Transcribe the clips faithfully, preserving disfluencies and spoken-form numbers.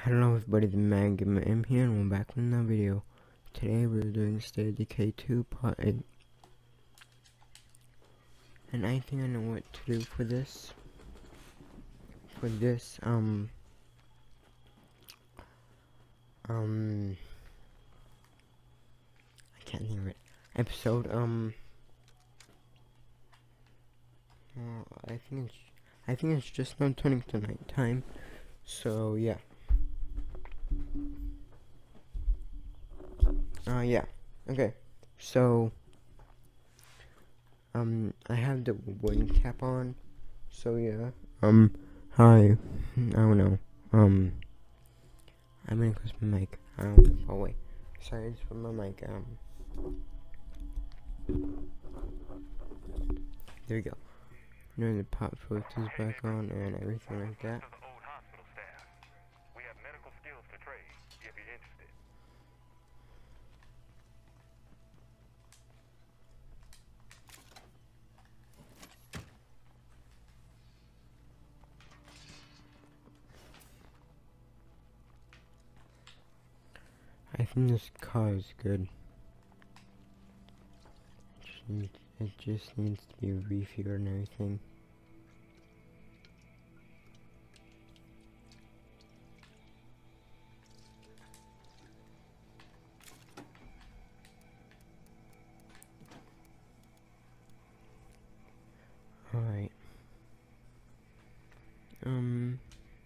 Hello everybody, the Man Gamer M here, and we're back with another video. Today we're doing State of Decay two Part eight. And I think I know what to do for this. For this, um... Um... I can't think of it. Episode, um... Uh, I think it's... I think it's just now turning to night time. So, yeah. Uh, yeah. Okay. So, um, I have the wooden cap on. So, yeah. Um, hi. I don't know. Um, I'm gonna close my mic. Um, oh wait. Sorry, I just put my mic, um. There we go. Now the pop filters back on and everything like that. I think this car is good. It just needs, it just needs to be refigured and everything. Alright. Um...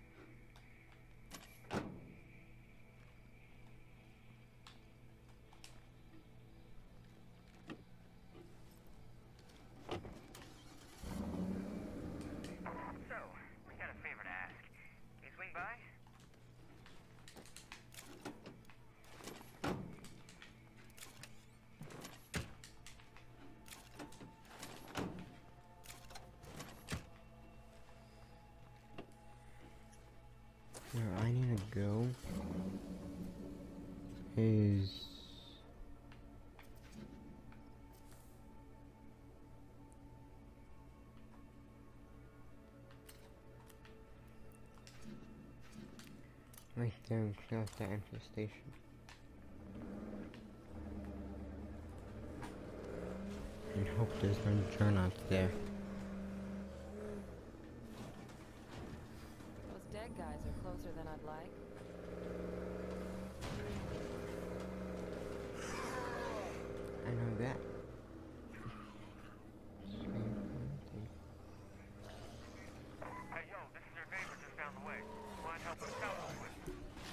Where I need to go is right there and clear out the infestation. And hope there's no juggernaut there. Dead guys are closer than I'd like. I know that. Hey yo, this is your neighbor just down the way. Mind helping us out real quick?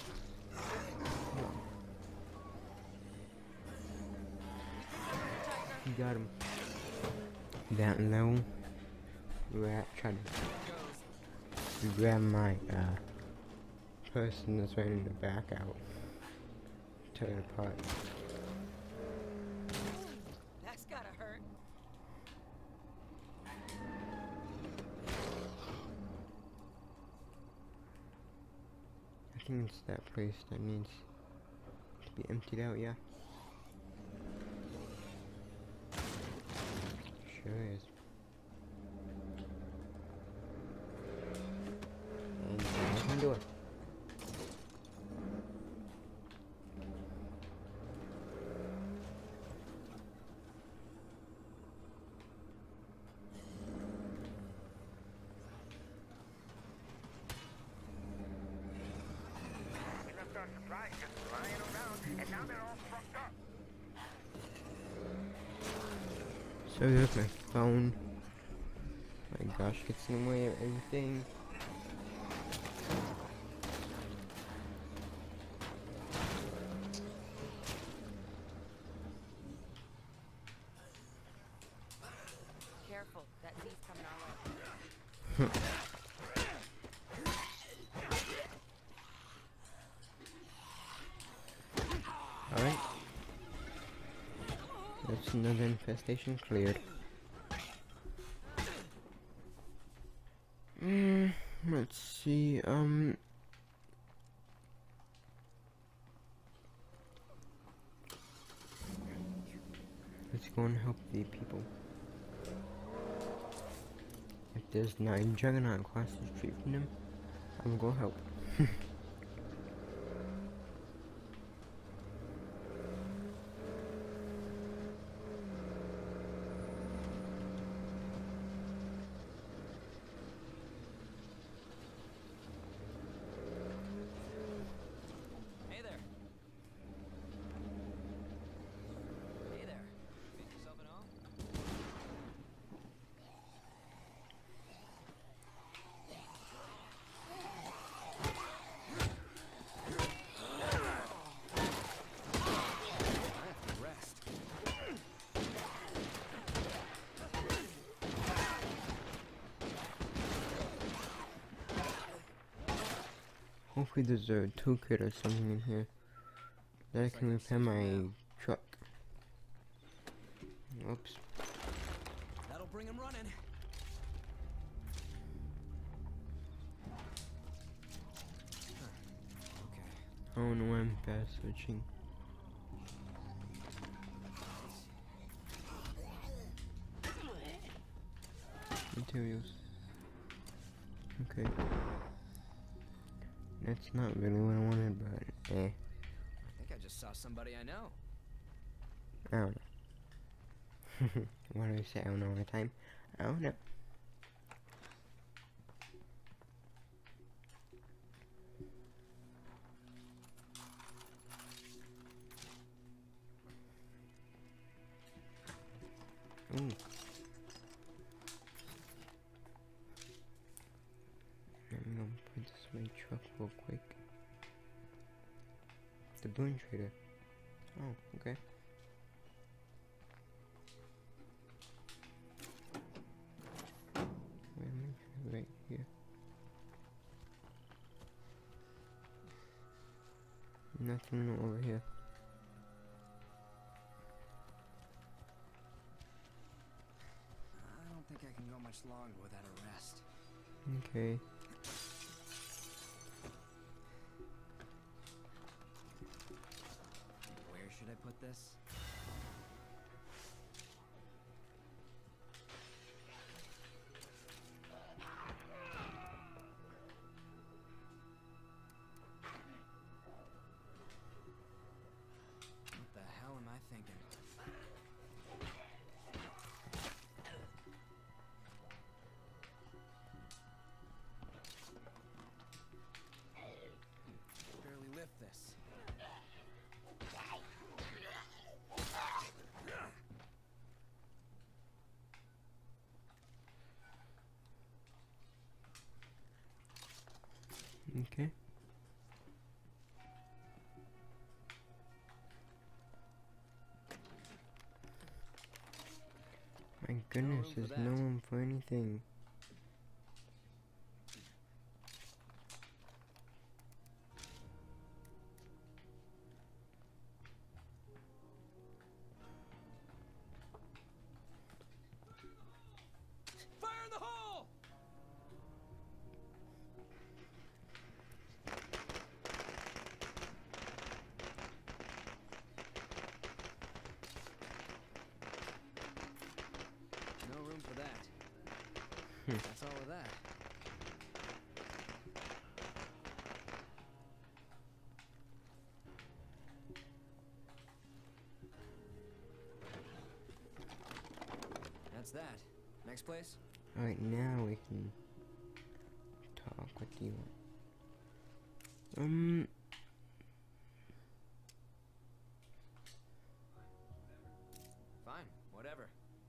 You got him. That low rat tried to grab my uh person that's right in the back out. Tear it apart. That's gotta hurt. I think it's that place that needs to be emptied out, yeah. Sure is. And I can do it. We left our supplies just lying around, and now they're all fucked up. So there's my phone. My gosh, gets in the way of everything. Careful, that Z's coming our way. Alright. That's another infestation cleared. Mm, let's see, um... let's go and help the people. If there's nine juggernaut across the street from them, I'm gonna go help. Hopefully there's a toolkit or something in here that I can repair my truck. Oops. That'll bring him running. Okay. I don't know why I'm fast switching. Materials. Okay. That's not really what I wanted, but eh. I think I just saw somebody I know. I don't know. Why do I say I don't know all the time? I don't know. Ooh. I'm gonna put this in my truck real quick. The balloon trader. Oh, okay. Wait a minute, right here. Nothing over here. I don't think I can go much longer without a rest. Okay. Where should I put this? What the hell am I thinking? Barely lift this. Okay. My goodness, room for there's that. no room for anything. Fire in the hole! No room for that. Hmm. That's all of that. That's that. Next place? Alright, now we can talk. What do you want? Um. Fine, whatever.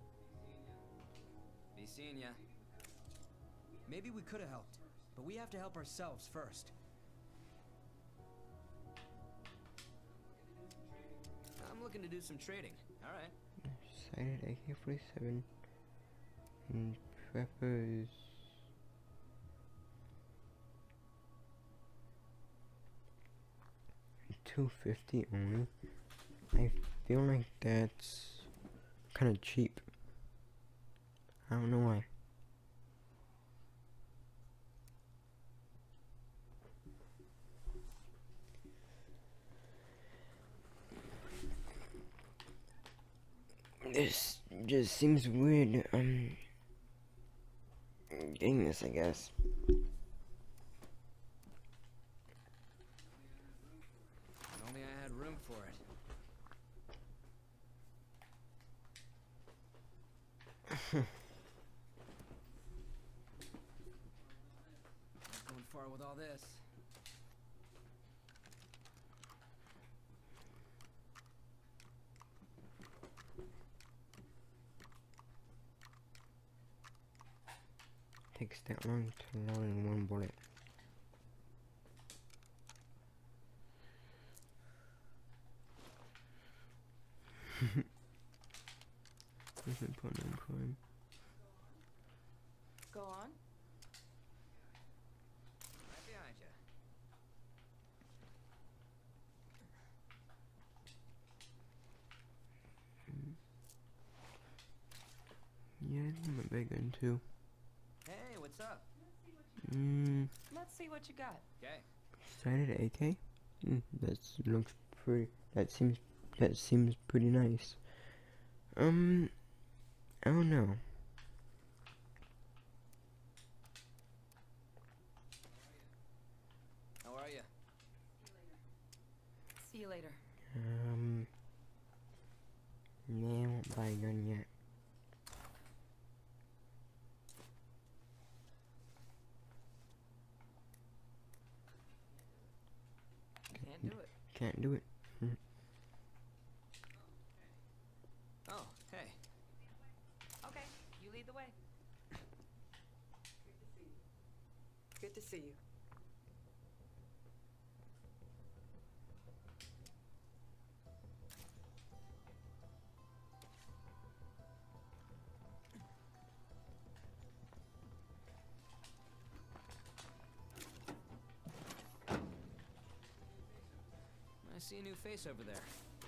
Be seeing ya. Maybe we could have helped, but we have to help ourselves first. I'm looking to do some trading. All right. Sighted A K forty-seven and preppers. two fifty only. I feel like that's kind of cheap. I don't know why. This just seems weird. Um, getting this, I guess. If only I had room for it. Not going far with all this. Takes that long to load in one bullet. Doesn't put in crime. Go on. Right behind you. big into. Hey, what's up? Mm, Let's see what you got. Okay. started A K? Mm, that looks pretty, that seems, that seems pretty nice. Um, I don't know. How are you? See you later. Um, nah, I won't buy a gun yet. Can't do it. Can't do it. Mm. Oh, hey. Okay, you lead the way. Good to see you. I see a new face over there.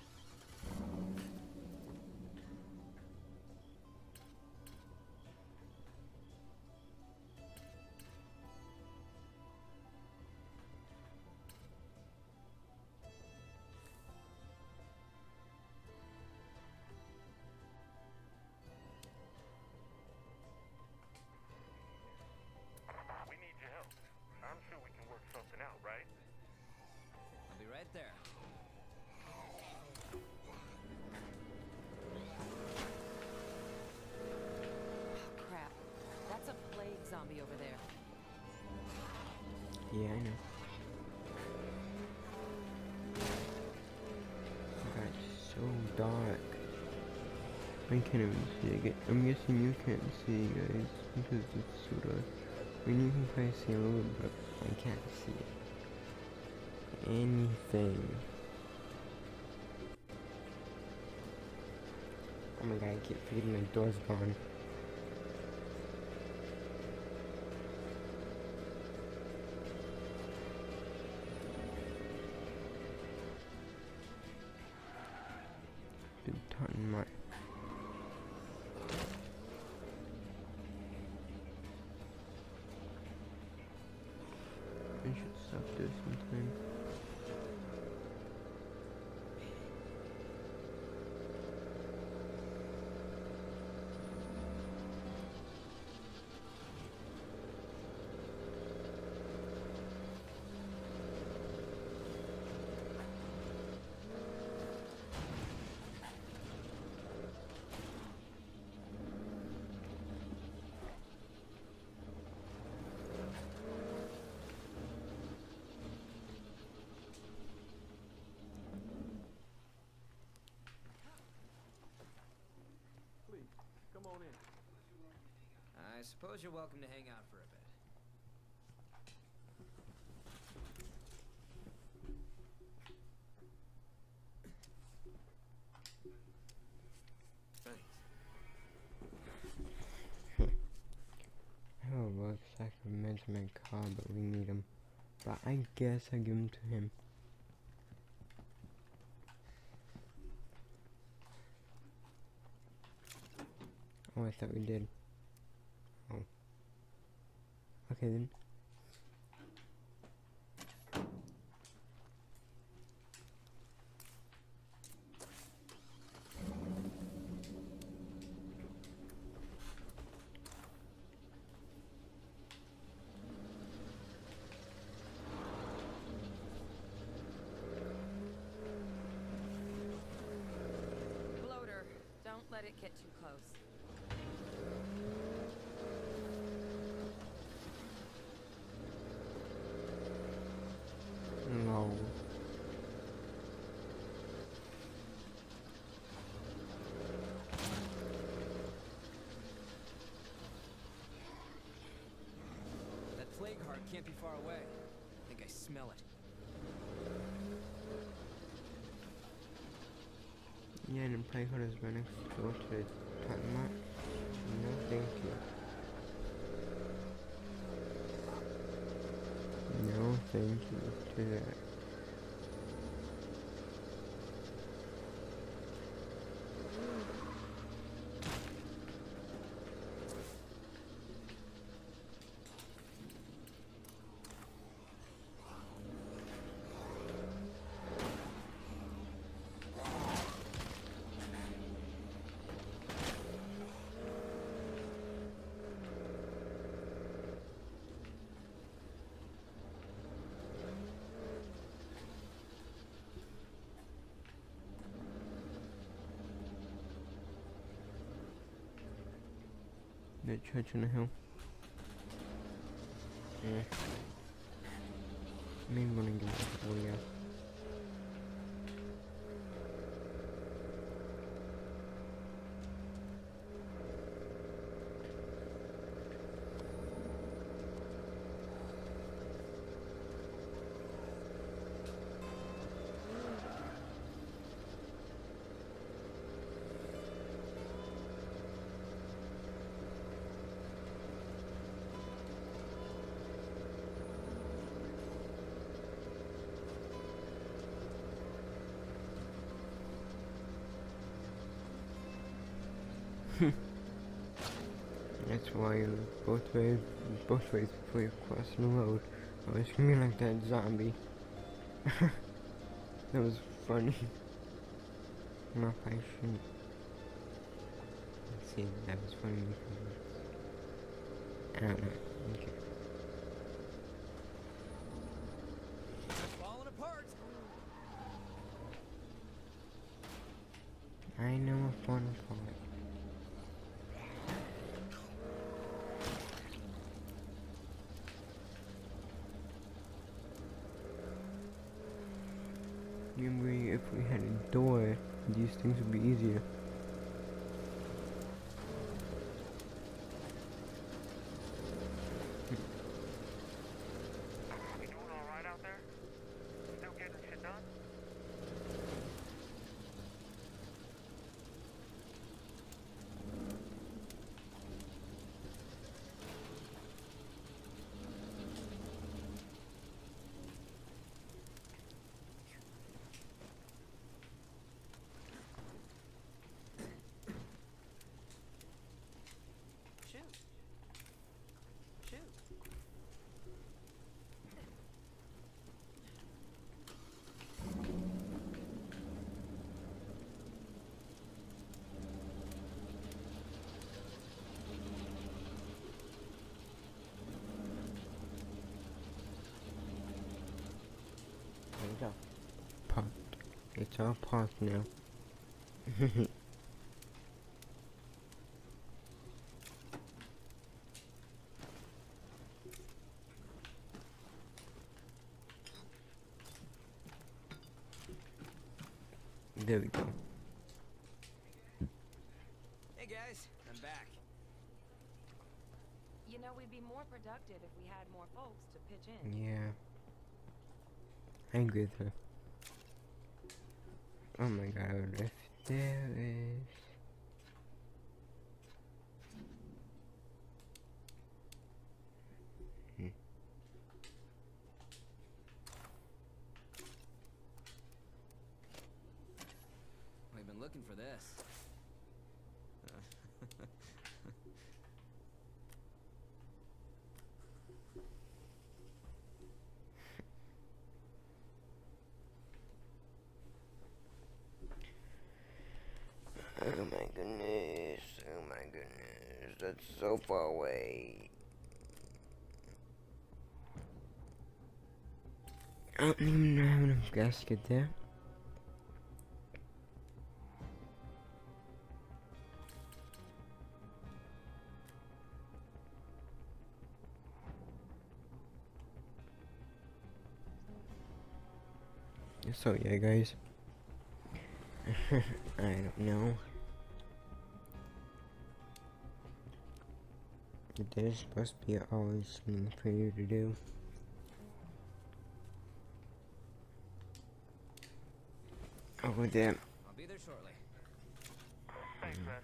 We need your help. I'm sure we can work something out, right? I'll be right there. Crap. That's a plague zombie over there. Yeah, I know. God, it's so dark. I can't even see it. I'm guessing you can't see, guys, because it's so dark. I mean, you can probably see a little bit, but I can't see anything. Oh my god, I keep forgetting my door's gone. Been talking my. I should stop this sometime. Come on in. I suppose you're welcome to hang out for a bit. Oh, looks like I meant to make a call, but we need him. But I guess I give him to him. Oh, I thought we did. Oh. Okay then. Bloater, don't let it get too close. No. That plague heart can't be far away. I think I smell it. Yeah, and play card is right next door to the time mark. No, thank you. No, thank you to that. that church on the hill. Yeah. Maybe when I get it. Oh yeah. That's why you look both ways, both ways before you cross the road. I was screaming like that zombie. That was funny. No, I shouldn't. Let's see, that was funny. I don't know. Okay. Falling apart. I know a fun part. Remember, if we had a door, these things would be easier. You doing alright out there? Still getting shit done? Shoot. Shoot. There we go. Parked. It's all parked now. There we go. Hey guys, I'm back. You know, we'd be more productive if we had more folks to pitch in. Yeah. I agree with her. Oh my god, if there is... Hmm. We've been looking for this. Oh my goodness, oh my goodness, that's so far away. I don't even have enough gas to get there. So yeah guys, I don't know. There's supposed to be always something for you to do. Over there. I'll be there shortly. Thanks, man.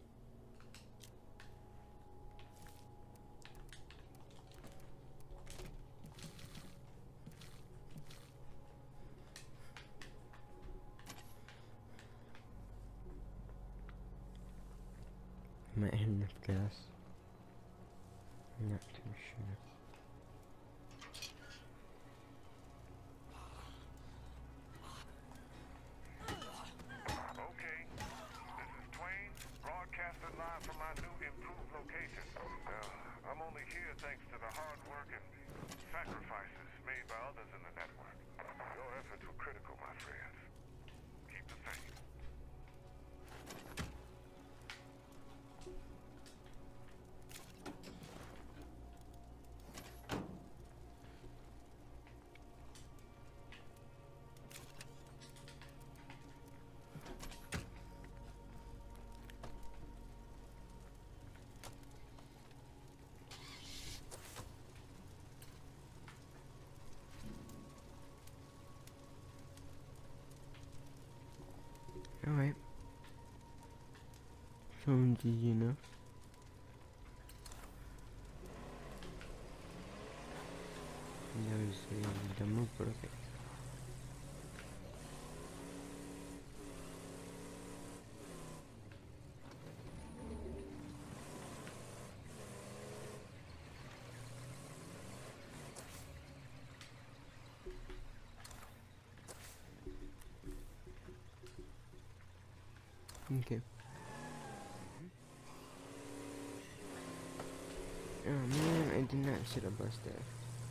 Might have enough gas. I'm not too sure. Okay. This is Twain, broadcasting live from my new improved location. Uh, I'm only here thanks to the hard work and sacrifices made by others in the network. Your efforts were critical, my friends. Keep the faith. Sounds easy enough. That was a dumb move, but okay. Okay. Oh man, I did not should have bust that.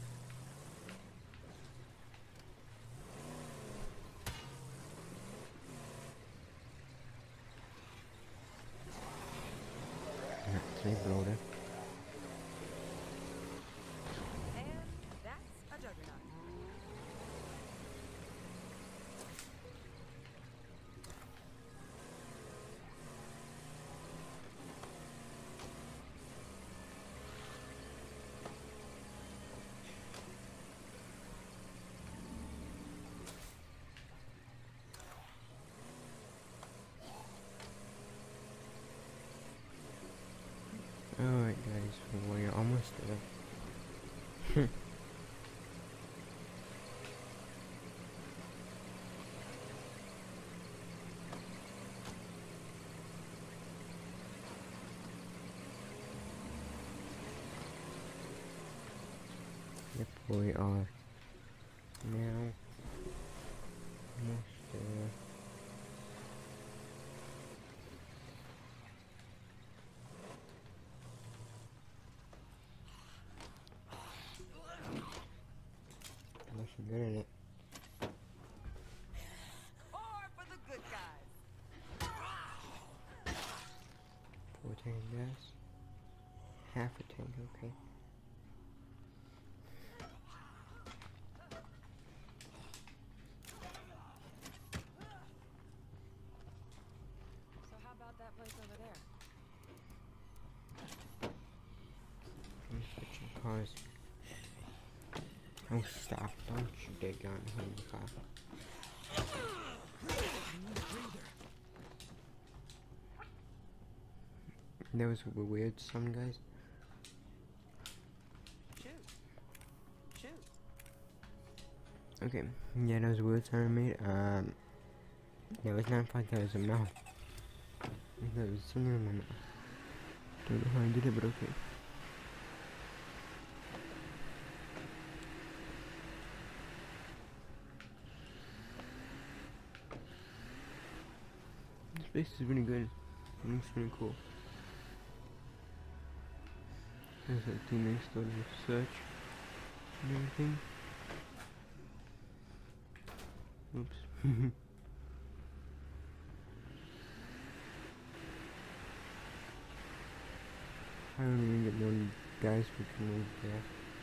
Three bloater. And that's a juggernaut. Alright guys, we're almost there. Yep, we are now almost there. Looking good at it. Or for the good guys. Four tank gas. Half a tank, okay. So how about that place over there? I'm switching cars. Oh, stop. Don't you dig on him, car. That was a weird sound, guys. Shoot. Shoot. Okay, yeah, that was a weird sound I made. Um, that was not fun, that was a mouth. That was something in my mouth. Don't know how I did it, but okay. This place is really good. It looks really cool. There's a thing next door to search and everything. Oops. I don't even get no guys who can move there.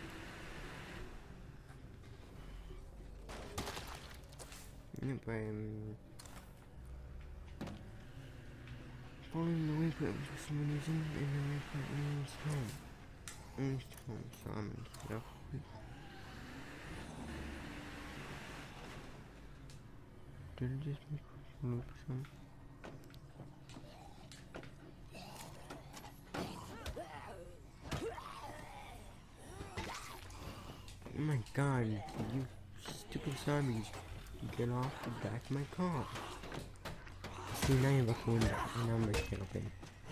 Yep, I am following the waypoint for some reason, and the waypoint is home. It's home, so I'm gonna keep it up. Did it just make a loop or something? Oh my god, you stupid zombies. Get off the back of my car. See, now you're looking in the number can open.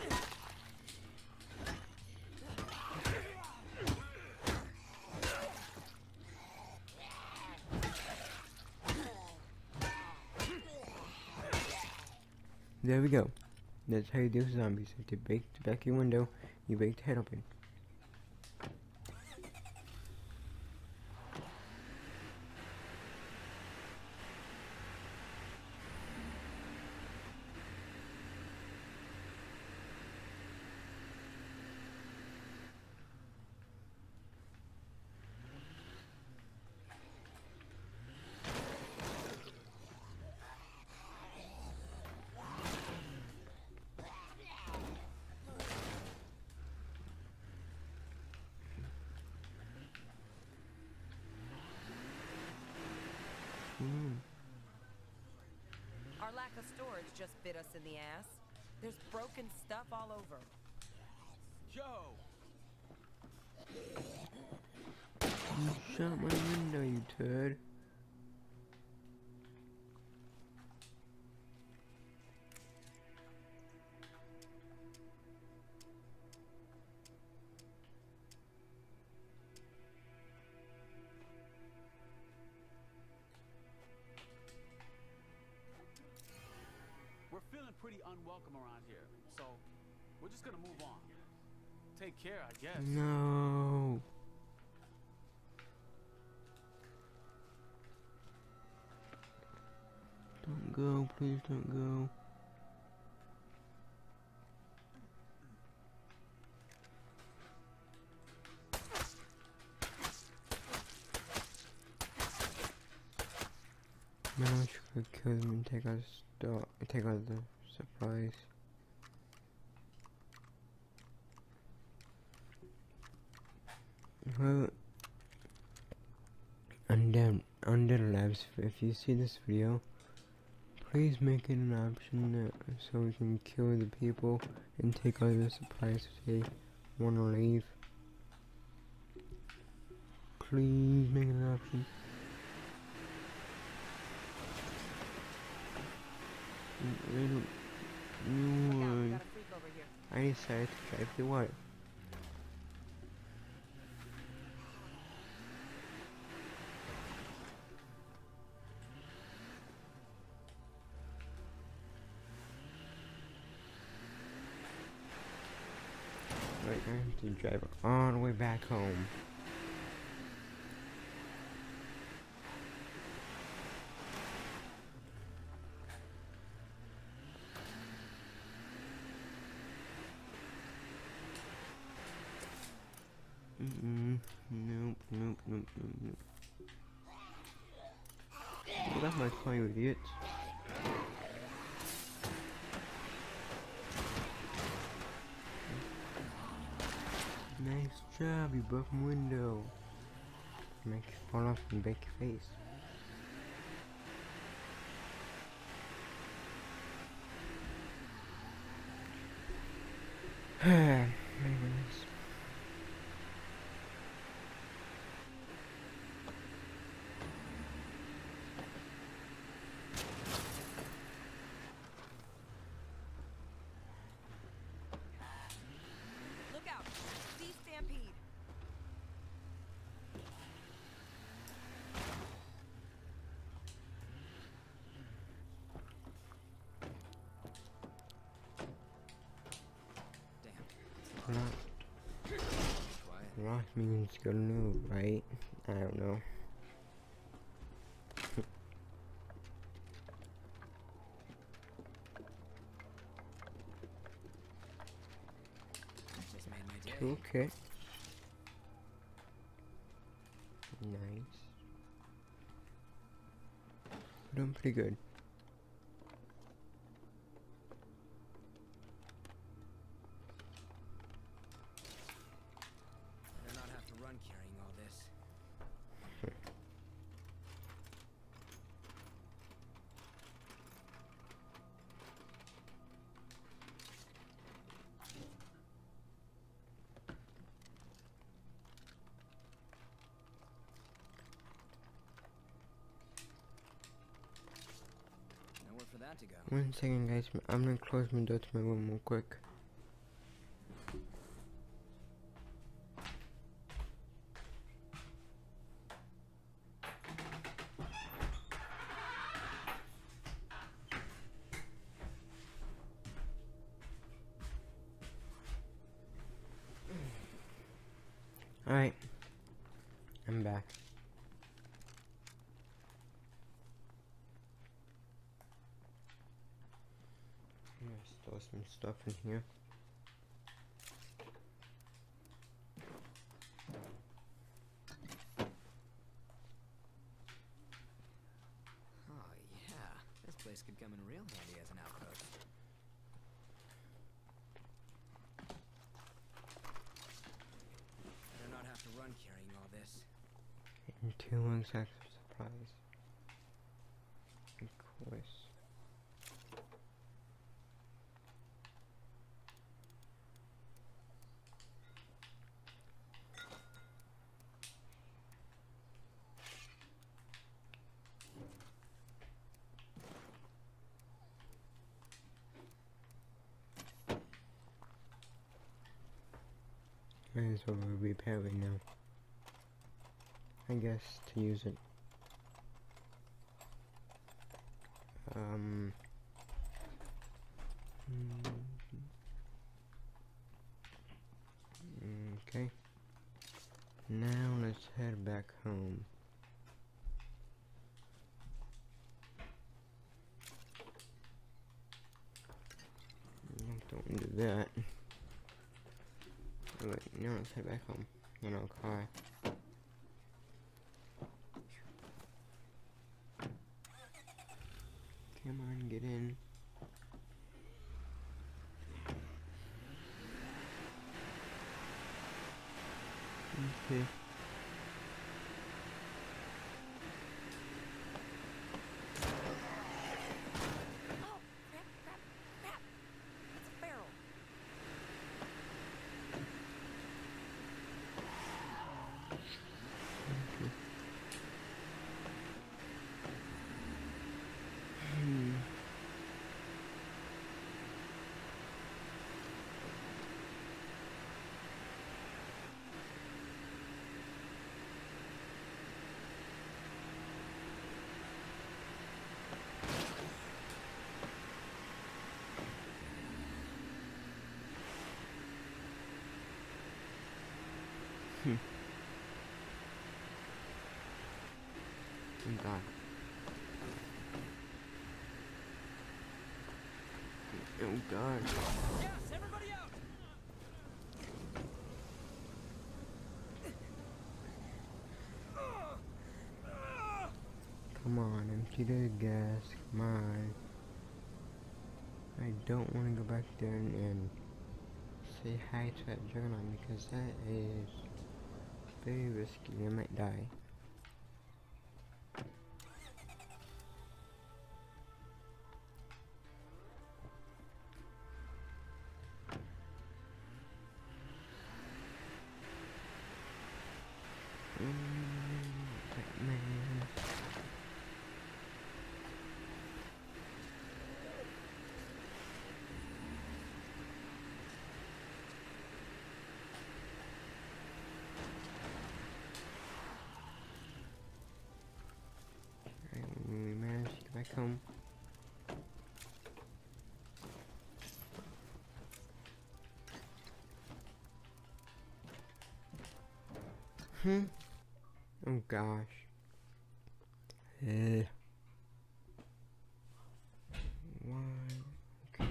There we go. That's how you deal with zombies. If they break the back of your window, you break the head open. Our lack of storage just bit us in the ass. There's broken stuff all over. Yo! You shut my window, you turd. We're feeling pretty unwelcome around here, so we're just gonna move on. Take care, I guess. No. Don't go, please don't go. Man, I wish we could kill them and take our stuff, take out the supplies. Well, Undead, Undead Labs, if you see this video, please make it an option that, so we can kill the people and take all the supplies if they want to leave. Please make it an option. I don't Look out, we know. got a freak over here. I decided to drive the what? Right, I have to drive all the way back home. Mm-mm. Nope, nope, nope, nope, nope. Get off my car, you idiots. Nice job, you broke my window. Make you fall off and break your face. My goodness. Look out! See Stampede! Damn. Locked. Quiet. Locked means go no, right? I don't know. Just made my day. Okay. Nice. Doing pretty good. Better not have to run carrying all this. Nowhere for that to go. One second, guys. I'm gonna close my door to my room real quick. Alright. I'm back. I'm gonna store some stuff in here. Oh yeah, this place could come in real handy as an outpost. Better not have to run carrying all this. And two long sacks of supplies. Of course. Might as well repair it now. I guess to use it. Um. Okay. Now let's head back home. Don't do that. Oh, wait, now let's head back home. Then I'll cry. Come on, get in. Okay. Oh, crap, crap, crap. It's a barrel. Hmm. Hmm. Oh God. Oh God. Yes, everybody out! Come on, empty the gas. Come on. I don't want to go back there and, and say hi to that juggernaut because that is very risky. I might die. Batman. Alright, we managed to get back home. Hmm. Oh gosh. Eh. Why? Okay.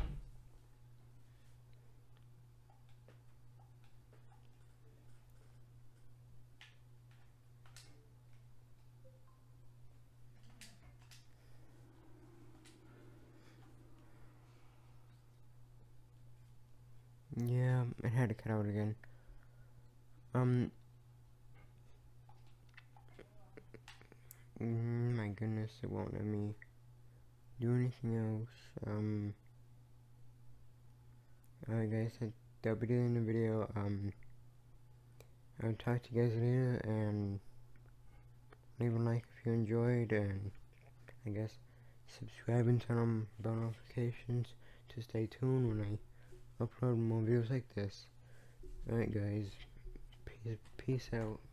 Yeah, it had to cut out again. Um. Mm, my goodness, it won't let me do anything else. Um. Alright, guys, that'll be the end of the video. Um. I'll talk to you guys later, and leave a like if you enjoyed, and I guess subscribe and turn on bell notifications to stay tuned when I upload more videos like this. Alright, guys, peace, peace out.